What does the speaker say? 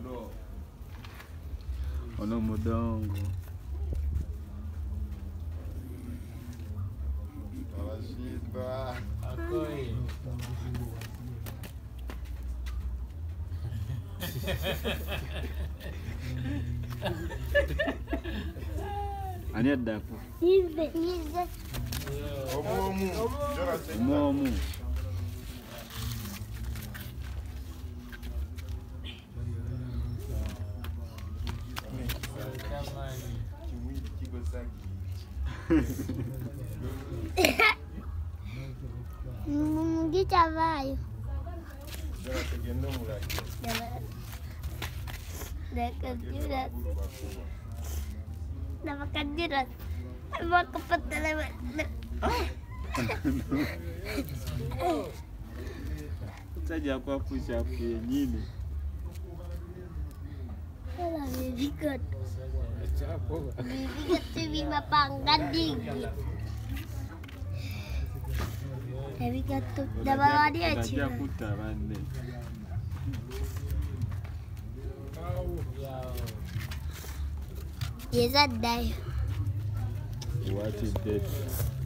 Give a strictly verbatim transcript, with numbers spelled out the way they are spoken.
Ono mudongo. Abashimba. Akoi. Ani addaku? Ize. Ize. Omuomu. Omuomu. Mungita vayo. Nakadirat. Nakadirat. Mau kepetele. Saja kwa push up yenyewe. Kalau baby good. Baby good tu mapanggan dingin. Baby good tu dah bawa dia Saja putar ande. Yes, I die. What is that?